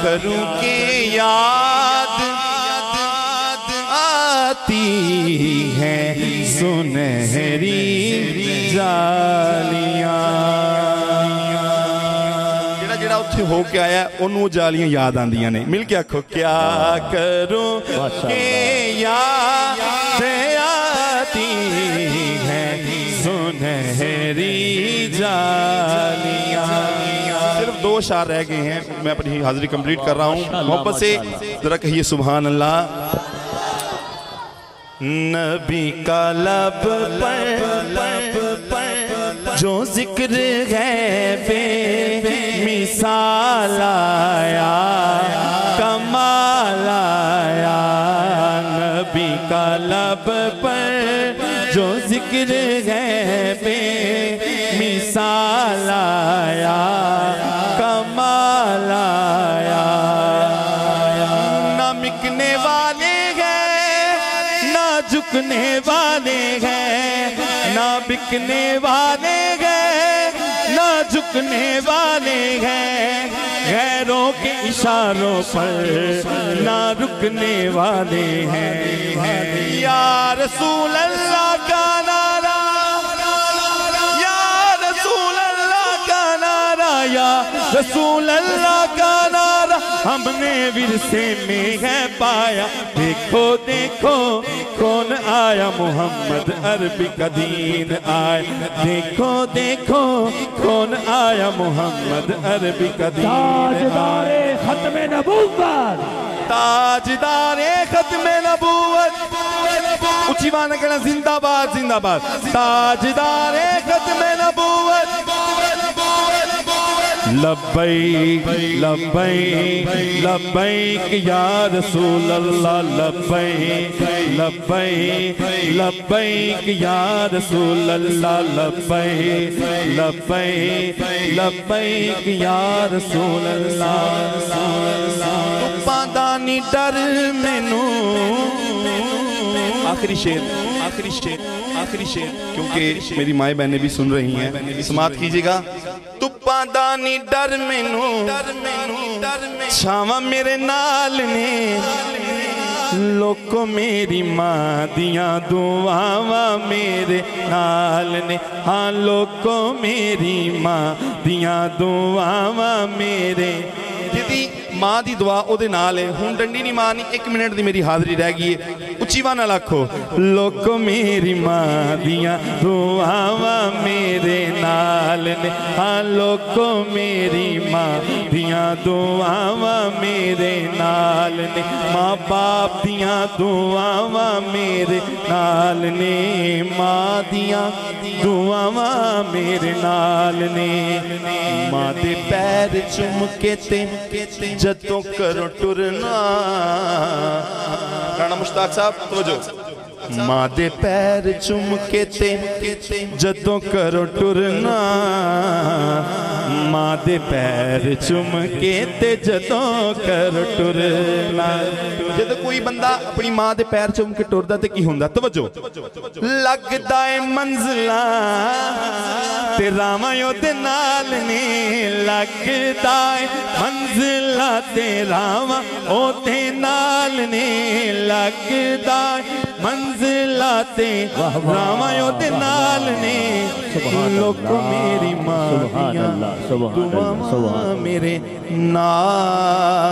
کروں کہ یاد آتی ہیں سنہری جالیاں. جڑا اتھے ہو کے آیا انہوں جالیاں یاد آندیاں نے. مل کے آکھو کیا کروں کہ یاد آتی ہیں سنہری جالیاں. صرف 2 اشعار رہ گئے ہیں, میں اپنی حاضری کمپلیٹ کر رہا ہوں. محبت سے ذرا کہیے سبحان اللہ. نبی کا لب پر جو ذکر ہے بے مثال آیا, کمال آیا. نبی کا لب پر جو ذکر ہے بے مثال آیا, کمال آیا. نہ مکنے والے ہیں نہ جھکنے والے ہیں, نہ بکنے والے ہیں نہ جھکنے والے ہیں, غیروں کے اشاروں پر نہ رکنے والے ہیں. یا رسول اللہ کا نعرہ, یا رسول اللہ کا نعرہ, یا رسول اللہ کا نعرہ ہم نے ورثے میں ہے پایا. دیکھو دیکھو کون آیا, محمد عربی کا دین آیا. دیکھو دیکھو کون آیا, محمد عربی کا دین آیا. تاجدار ختم نبوت, تاجدار ختم نبوت. اچھی بانا کہنا زندہ باد زندہ باد. تاجدار ختم نبوت. لبیک لبیک لبیک یا رسول اللہ, لبیک لبیک لبیک یا رسول اللہ, لبیک لبیک لبیک یا رسول اللہ. پاندانی ڈر مینوں. آخری شعر آخری شعر آخری شعر, کیونکہ میری مائیں بہنیں بھی سن رہی ہیں, سماعت کیجئے گا. تو پاندانی ڈر مینوں چھاواں میرے نال نے, لوکو میری ماں دیاں دعاواں میرے نال نے. ہاں لوکو میری ماں دیاں دعاواں میرے. جدی ماں دی دعا او دے نال ہے. ہن ڈنڈی نہیں مارنی, 1 منٹ دی میری حاضری رہ گئی ہے. اچھی وانا لاکھو. لوکو میری ماں دیاں دعاواں میرے نال نے, ہاں لوکو میری ماں دیاں دعاواں میرے نال نے. ماں باپ دیاں دعاواں میرے نال نے, ماں دیاں دعاواں میرے نال نے. ماں دے پیر چم کے تے جدوں کرو ٹرنا. رانا مشتاق صاحب توجہ. ماں دے پیر چم کے تے جدوں کرو ٹرنا, ماں دے پیر چم کے تے جدوں کرو ٹرنا. جدوں کوئی بندہ اپنی ماں دے پیر چم کے ٹردا تے کی ہوندا؟ توجہ. لگدا اے منزلاں تے راواں دے نال نے, لگدا اے منزلاں تے راواں دے نال نے, لگدا اے منزلاں تے راواں دے نال نے. لوکو میری ماں دیاں دعاواں میرے نال